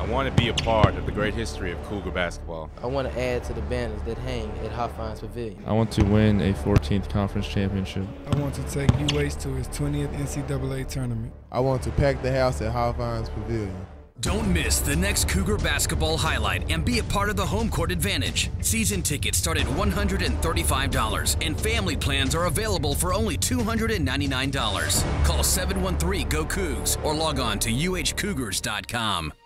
I want to be a part of the great history of Cougar basketball. I want to add to the banners that hang at Hofheinz Pavilion. I want to win a 14th conference championship. I want to take UH to its 20th NCAA tournament. I want to pack the house at Hofheinz Pavilion. Don't miss the next Cougar basketball highlight and be a part of the home court advantage. Season tickets start at $135 and family plans are available for only $299. Call 713-GO-COUGS or log on to uhcougars.com.